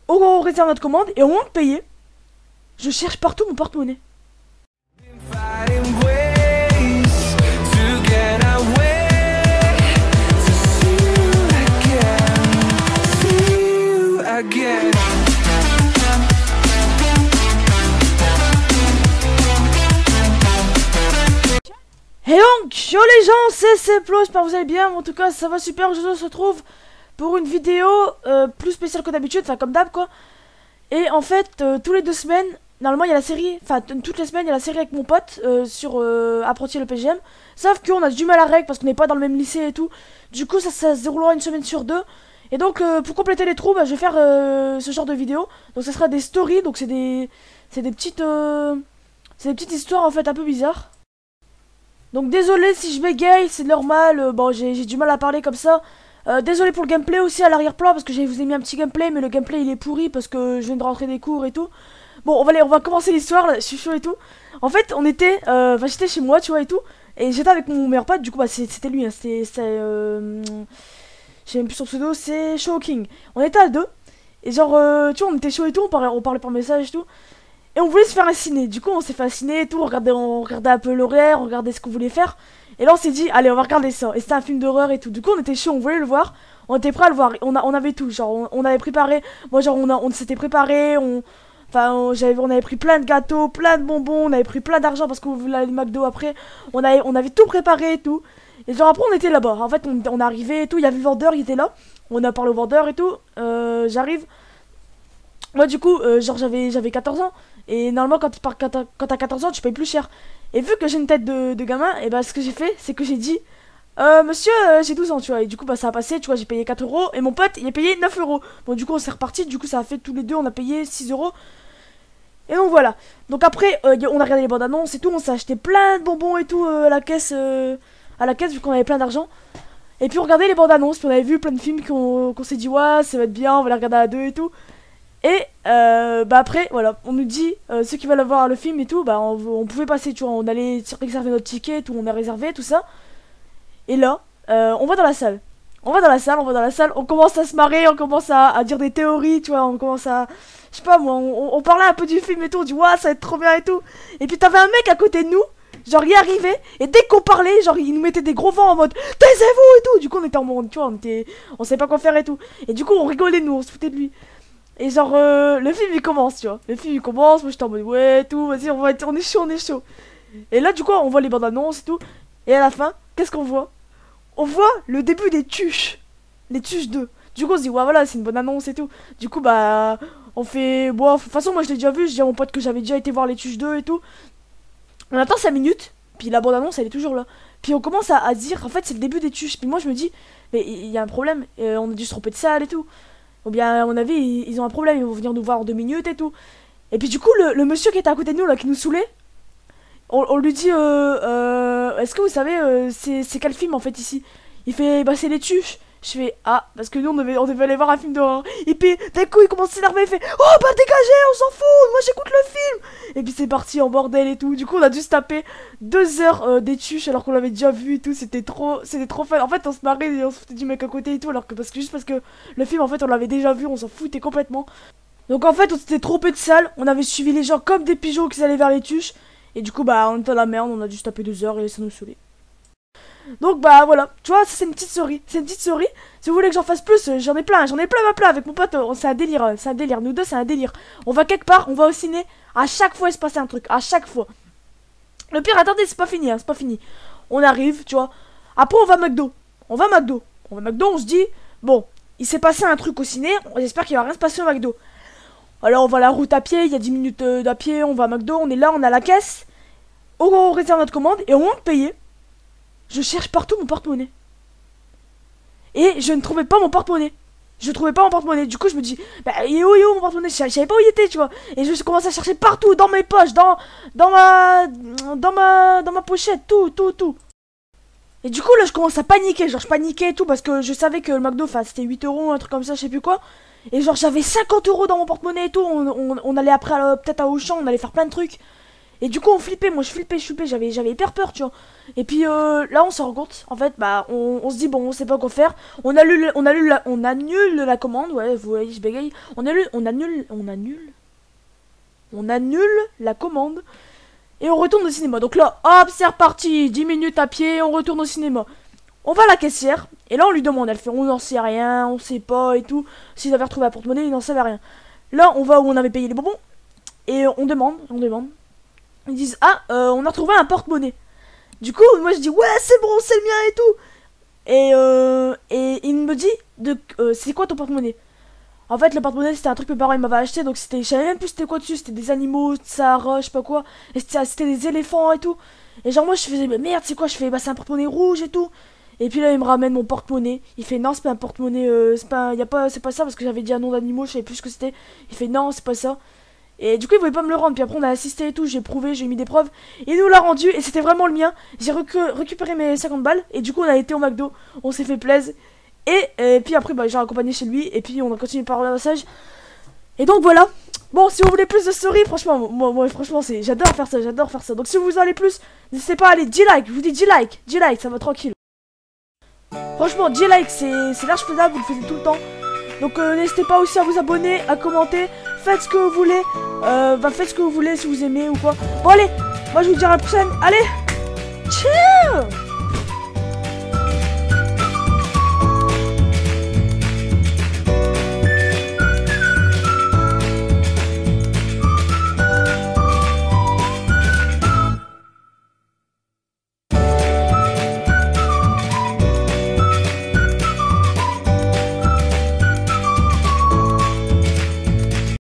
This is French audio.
on réserve notre commande et au moment de payer, je cherche partout mon porte-monnaie. Et donc, yo les gens, c'est Plo, j'espère que vous allez bien. En tout cas, ça va super. Aujourd'hui, on se retrouve pour une vidéo plus spéciale que d'habitude, enfin comme d'hab quoi. Et en fait, tous les 2 semaines, normalement il y a la série, enfin toutes les semaines il y a la série avec mon pote sur Apprenti le PGM. Sauf qu'on a du mal à règle parce qu'on n'est pas dans le même lycée et tout. Du coup, ça se déroulera une semaine sur 2. Et donc, pour compléter les trous, bah, je vais faire ce genre de vidéo. Donc, ça sera des stories, donc c'est des petites histoires en fait un peu bizarres. Donc désolé si je bégaye, c'est normal, bon j'ai du mal à parler comme ça. Désolé pour le gameplay aussi à l'arrière-plan parce que je vous ai mis un petit gameplay mais le gameplay il est pourri parce que je viens de rentrer des cours et tout. Bon on va commencer l'histoire là, je suis chaud et tout. En fait on était, j'étais chez moi tu vois et tout. Et j'étais avec mon meilleur pote, du coup bah c'était lui, hein, je sais même plus son pseudo, c'est Showking. On était à 2, et genre tu vois on était chaud et tout, on parlait par message et tout. Et on voulait se faire un ciné, du coup on s'est fait un ciné et tout, on regardait un peu l'horaire, on regardait ce qu'on voulait faire. Et là on s'est dit, allez on va regarder ça, et c'était un film d'horreur et tout, du coup on était chaud, on voulait le voir, on était prêt à le voir, on avait tout, genre on avait préparé, moi genre on s'était préparé, on avait pris plein de gâteaux, plein de bonbons, on avait pris plein d'argent parce qu'on voulait aller au McDo après, on avait tout préparé et tout. Et genre après on était là-bas, en fait on arrivait et tout, il y avait le vendeur, il était là, on a parlé au vendeur et tout, j'arrive. Moi du coup, genre j'avais 14 ans. Et normalement quand t'as 14 ans tu payes plus cher. Et vu que j'ai une tête de gamin, et bah ce que j'ai fait c'est que j'ai dit monsieur j'ai 12 ans tu vois. Et du coup bah ça a passé tu vois, j'ai payé 4 euros. Et mon pote il a payé 9 euros. Bon du coup on s'est reparti, du coup ça a fait tous les deux on a payé 6 euros. Et donc voilà. Donc après on a regardé les bandes annonces et tout. On s'est acheté plein de bonbons et tout à la caisse vu qu'on avait plein d'argent. Et puis on regardait les bandes annonces. Puis on avait vu plein de films qu'on s'est dit ouais ça va être bien, on va les regarder à 2 et tout. Et bah après voilà on nous dit ceux qui veulent voir le film et tout bah on pouvait passer tu vois, on allait réserver notre ticket et tout, on a réservé tout ça. Et là on va dans la salle, on commence à se marrer, on commence à dire des théories tu vois, on commence à je sais pas moi, on parlait un peu du film et tout, on dit ouais ça va être trop bien et tout. Et puis t'avais un mec à côté de nous, genre il arrivait et dès qu'on parlait genre il nous mettait des gros vents en mode taisez-vous et tout. Du coup on était en mode tu vois, on savait pas quoi faire et tout. Et du coup on rigolait nous, on se foutait de lui. Et genre le film il commence tu vois, moi j'étais en mode ouais tout, vas-y on est chaud. Et là du coup on voit les bandes annonces et tout. Et à la fin qu'est-ce qu'on voit? On voit le début des Tuches, les Tuches 2. Du coup on se dit ouais voilà c'est une bonne annonce et tout. Du coup bah on fait bon de toute façon moi je l'ai déjà vu, je dis à mon pote que j'avais déjà été voir les Tuches 2 et tout. On attend 5 minutes, puis la bande annonce elle est toujours là. Puis on commence à dire en fait c'est le début des Tuches. Puis moi je me dis mais il y a un problème, on a dû se tromper de salle et tout. Ou bien à mon avis ils ont un problème, ils vont venir nous voir en 2 minutes et tout. Et puis du coup le monsieur qui était à côté de nous là qui nous saoulait, on lui dit est-ce que vous savez c'est quel film en fait ici? Il fait bah c'est les Tuches. Je fais ah parce que nous on devait aller voir un film d'horreur. Et puis d'un coup il commence à s'énerver, il fait oh bah dégagez on s'en fout, moi j'écoute le film. Et puis c'est parti en bordel et tout. Du coup on a dû se taper 2 heures des Tuches alors qu'on l'avait déjà vu et tout. C'était trop fun. En fait on se marrait et on se foutait du mec à côté et tout, alors que juste parce que le film en fait on l'avait déjà vu, on s'en foutait complètement. Donc en fait on s'était trompé de salle, on avait suivi les gens comme des pigeons qui allaient vers les Tuches. Et du coup bah on était dans la merde, on a dû se taper 2 heures et ça nous saoulait. Donc bah voilà, tu vois, c'est une petite story. C'est une petite story. Si vous voulez que j'en fasse plus, j'en ai plein avec mon pote, c'est un délire, nous deux c'est un délire. On va quelque part, on va au ciné, à chaque fois il se passe un truc, à chaque fois. Le pire, attendez, c'est pas fini, c'est pas fini. On arrive, tu vois. Après on va à McDo. On va à McDo, on se dit, bon, il s'est passé un truc au ciné, j'espère qu'il va rien se passer au McDo. Alors on va la route à pied, il y a 10 minutes d'à pied, on va à McDo, on est là, on a la caisse. On réserve notre commande et au moment de payer, je cherche partout mon porte-monnaie. Et je ne trouvais pas mon porte-monnaie. Du coup, je me dis, bah, il est où mon porte-monnaie? Je savais pas où il était, tu vois. Et je commence à chercher partout, dans mes poches, dans ma pochette, tout. Et du coup, là, je commence à paniquer. Genre, je paniquais et tout parce que je savais que le McDo, enfin, c'était 8 euros, un truc comme ça, je sais plus quoi. Et genre, j'avais 50 euros dans mon porte-monnaie et tout. On allait après, peut-être à Auchan, on allait faire plein de trucs. Et du coup on flippait, moi je flippais, j'avais hyper peur, tu vois. Et puis là on se rend compte, en fait, bah on se dit bon, on sait pas quoi faire. On annule la commande, ouais, vous voyez, je bégaye. On annule la commande. Et on retourne au cinéma. Donc là, hop, c'est reparti, 10 minutes à pied, on retourne au cinéma. On va à la caissière, et là on lui demande, elle fait on n'en sait rien, on sait pas et tout. S'ils avaient retrouvé la porte-monnaie, ils n'en savaient rien. Là on va où on avait payé les bonbons, et on demande. Ils disent ah, on a retrouvé un porte-monnaie. Du coup, moi je dis ouais, c'est bon, c'est le mien et tout. Et il me dit c'est quoi ton porte-monnaie? En fait, le porte-monnaie c'était un truc que mes parents m'avaient acheté, donc c'était, je savais même plus c'était quoi dessus, c'était des animaux, Sahara, je sais pas quoi, et c'était des éléphants et tout. Et genre moi je faisais mais merde, c'est quoi? Je fais bah c'est un porte-monnaie rouge et tout. Et puis là il me ramène mon porte-monnaie. Il fait non, c'est pas un porte-monnaie, c'est pas ça parce que j'avais dit un nom d'animaux, je savais plus ce que c'était. Il fait non, c'est pas ça. Et du coup il voulait pas me le rendre. Puis après on a assisté et tout, j'ai prouvé, j'ai mis des preuves. Il nous l'a rendu et c'était vraiment le mien. J'ai récupéré mes 50 balles et du coup on a été au McDo, on s'est fait plaisir. Et puis après bah, j'ai accompagné chez lui et puis on a continué par le massage. Et donc voilà. Bon, si vous voulez plus de story, franchement, moi franchement, j'adore faire ça, Donc si vous en avez plus, n'hésitez pas à aller 10 likes, je vous dis 10 likes, ça va tranquille. Franchement, 10 likes, c'est large faisable, vous le faites tout le temps. Donc n'hésitez pas aussi à vous abonner, à commenter, faites ce que vous voulez, faites ce que vous voulez si vous aimez ou quoi. Bon allez, moi je vous dis à la prochaine, allez.